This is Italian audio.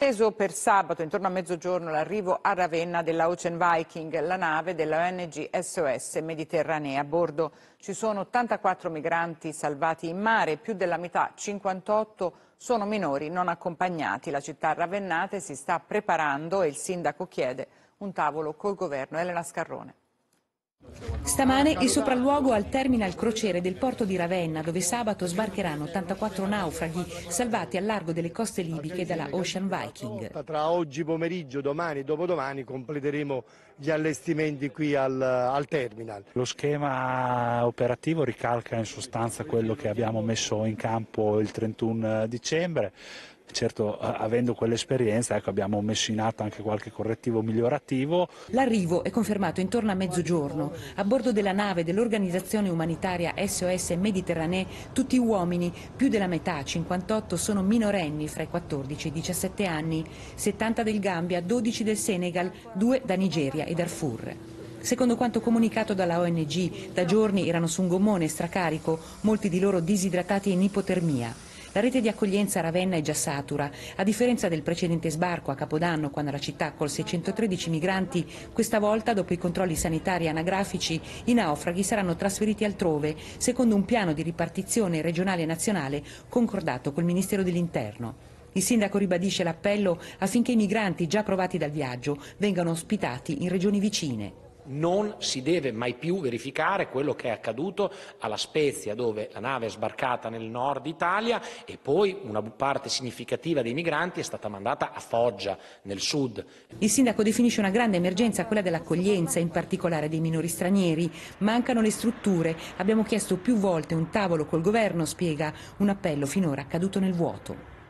Atteso per sabato intorno a mezzogiorno l'arrivo a Ravenna della Ocean Viking, la nave della ONG SOS Mediterranea. A bordo ci sono 84 migranti salvati in mare, più della metà, 58, sono minori non accompagnati. La città ravennate si sta preparando e il sindaco chiede un tavolo col governo. Elena Scarrone. Stamane il sopralluogo al terminal crociere del porto di Ravenna, dove sabato sbarcheranno 84 naufraghi salvati al largo delle coste libiche dalla Ocean Viking. Tra oggi pomeriggio, domani e dopodomani completeremo gli allestimenti qui al terminal. Lo schema operativo ricalca in sostanza quello che abbiamo messo in campo il 31 dicembre. Certo, avendo quell'esperienza, abbiamo messo in atto anche qualche correttivo migliorativo. L'arrivo è confermato intorno a mezzogiorno. A bordo della nave dell'organizzazione umanitaria SOS Mediterranee, tutti uomini, più della metà, 58, sono minorenni fra i 14 e i 17 anni, 70 del Gambia, 12 del Senegal, 2 da Nigeria e Darfur. Secondo quanto comunicato dalla ONG, da giorni erano su un gommone stracarico, molti di loro disidratati e in ipotermia. La rete di accoglienza a Ravenna è già satura. A differenza del precedente sbarco a Capodanno, quando la città accolse 113 migranti, questa volta, dopo i controlli sanitari e anagrafici, i naufraghi saranno trasferiti altrove, secondo un piano di ripartizione regionale e nazionale concordato col Ministero dell'Interno. Il sindaco ribadisce l'appello affinché i migranti già provati dal viaggio vengano ospitati in regioni vicine. Non si deve mai più verificare quello che è accaduto alla Spezia, dove la nave è sbarcata nel nord Italia e poi una parte significativa dei migranti è stata mandata a Foggia, nel sud. Il sindaco definisce una grande emergenza quella dell'accoglienza, in particolare dei minori stranieri. Mancano le strutture. Abbiamo chiesto più volte un tavolo col governo, spiega, un appello finora caduto nel vuoto.